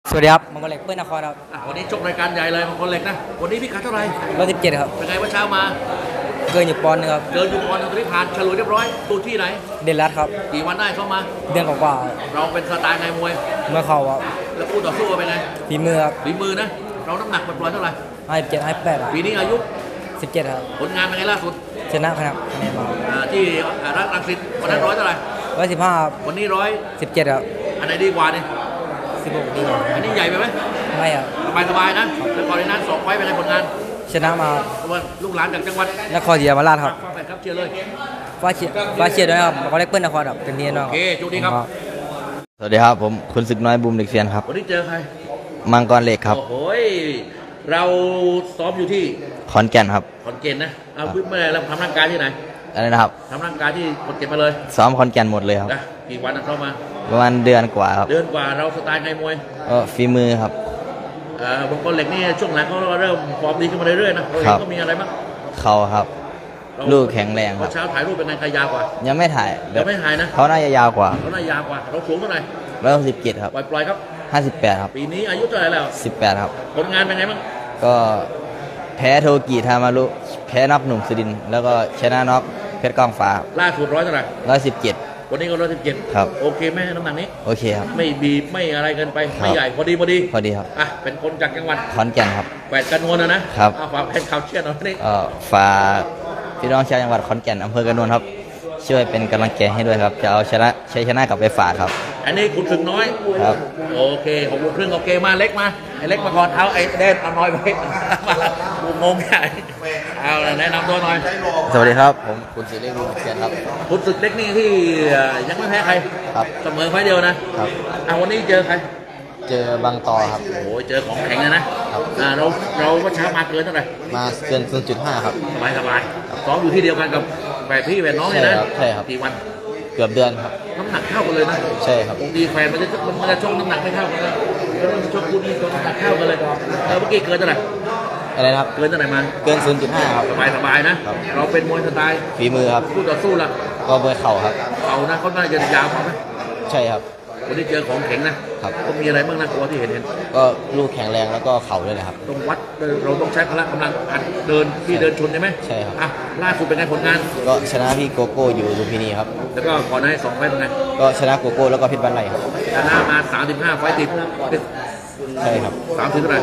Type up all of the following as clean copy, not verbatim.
สวัสดีครับมังกรเหล็กเปิ้ลนครครับวันนี้ชกรายการใหญ่เลยมังกรเหล็กนะวันนี้พี่กัดเท่าไหร่ 117ครับเป็นไงเมื่อเช้ามาเกินอยู่ปอนด์นึงครับเดินอยู่ปอนด์ตอนนี้ผ่านฉลุยเรียบร้อยตัวที่ไหนเดนรัตครับกี่วันได้เข้ามาเดือนกว่าเราเป็นสไตล์ไงมวยเมื่อเขาครับแล้วคู่ต่อสู้เป็นไงฝีมือครับฝีมือนะเราน้ำหนักปล่อยเท่าไหร่ 57 58 ปีนี้อายุ 17ครับผลงานเป็นไงล่าสุดชนะครับคะแนนมาที่รังสิตวันนั้นเท่าไหร่ 115ครับวันนี้ 17ครับอันไหนดีกว่าเนี่ย 16ดีกว่าอันนี้ใหญ่ไปไหมไม่ครับสบายนะแล้วก่อนในนั้น2 ไฟล์เป็นไงผลงานชนะมาลูกหลานจากจังหวัดนครศรีธรรมราชครับครับเชียร์เลยฟ้าเชียร์ด้วยครับมังกรเหล็กเปิ้ลนครครับเป็นทีน้องโอเคจุดนี้ครับสวัสดีครับผมคุณศึกน้อยบูมเด็กเซียนครับวันนี้เจอใครมังกรเหล็กครับโอ้โหเราซ้อมอยู่ที่ขอนแก่นครับขอนแก่นนะเอาเมื่อไรเราทำร่างกายที่ไหนอะไรนะครับทำร่างกายที่ขอนแก่นมาเลยซ้อมขอนแก่นหมดเลยครับกี่วันเข้ามาประมาณเดือนกว่าครับเดือนกว่าเราสไตล์ไงมวยก็ฝีมือครับมังกรเหล็กนี่ช่วงหลังเขาเริ่มฟอร์มดีขึ้นมาเรื่อยๆนะเขามีอะไรบ้างเขาครับลูกแข็งแรงครับเช้าถ่ายรูปเป็นไงใครยาวกว่ายังไม่ถ่ายนะเขาน่าจะยาวกว่าเราสูงเท่าไหร่ 117ครับปล่อยครับ 58ครับปีนี้อายุเท่าไหร่แล้ว 18ครับผลงานเป็นไงบ้างก็แพ้โทกิทามารุแพ้น็อกหนุ่มสุดินแล้วก็ชนะน็อกเพชรกองฟ้าล่าสุดเท่าไหร่ 117 วันนี้ก็117 ครับโอเคไหมน้ำหนักนี้โอเคครับไม่บีบไม่อะไรเกินไปไม่ใหญ่พอดีครับเป็นคนจากจังหวัดขอนแก่นครับแหวนกระนวลนะครับฝากแฟนข่าวเชียร์หน่อยนี่ฝากพี่น้องชาวจังหวัดขอนแก่นอำเภอกระนวลครับช่วยเป็นกำลังใจให้ด้วยครับจะเอาชัยชนะกลับไปฝากครับอันนี้คุณถึงน้อยครับโอเค6 โมงครึ่งโอเคมาเล็กมาไอ้เล็กมาก่อนเอาไอ้เด่นเอาน้อยไปมางงใหญ่เอาแนะนำตัวหน่อยสวัสดีครับผมคุณศิริบุญเทียนครับคุณศึกเล็กนี่ที่ยังไม่แพ้ใครครับเสมอไฟเดียวนะครับวันนี้เจอใครเจอบางตอครับโอ้ยเจอของแข็งนะครับเราเมื่อเช้ามาเกินเท่าไหร่มาเกิน 0.5 ครับสบายซ้อมอยู่ที่เดียวกันกับแฝดพี่แฝดน้องเลยนะใช่ครับกี่วันเกือบเดือนครับน้ำหนักเท่ากันเลยนะใช่ครับบางทีแฟนมันจะชกน้ำหนักไม่เท่ากันเลยแล้วชกคู่นี้ชกน้ำหนักเท่ากันเลยเมื่อกี้เกินเท่าไหร่อะไรนะครับเกินเท่าไหร่มาเกิน 0.5 ครับสบายนะเราเป็นมวยสไตล์ฝีมือครับคู่ต่อสู้ล่ะก็มวยเข่าครับเข่านะเขาน่าจะยาวมากไหมใช่ครับวันนี้เจอของแข็งนะครับก็มีอะไรบ้างนะกลัวที่เห็นก็ลูกแข็งแรงแล้วก็เข่าด้วยนะครับต้องวัดเราต้องใช้พละกำลังอัดเดินที่เดินชนใช่ไหมใช่ครับล่าสุดเป็นไงผลงานก็ชนะพี่โกโก้อยู่ลุมพินีครับแล้วก็ก่อนหน้า2 ไฟล์เป็นไงก็ชนะโกโก้แล้วก็เพชรบ้านไร่ครับชนะมา35 ไฟล์ติดใช่ครับ 30เท่าไหร่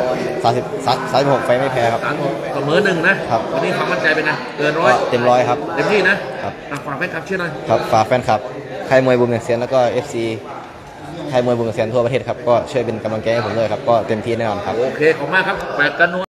36 ไฟไม่แพ้ครับเสมอ1นะครับวันนี้ความมั่นใจเป็นไงเกิน100 เต็ม100ครับเต็มที่นะครับฝากแฟนคลับเชื่อหน่อยครับฝากแฟนคลับค่ายมวยบูมเด็กเซียนแล้วก็ FCค่ายมวยบูมเด็กเซียนทั่วประเทศครับก็ช่วยเป็นกำลังใจให้ผมด้วยครับก็เต็มที่แน่นอนครับโอเคขอบคุณมากครับแปดกัน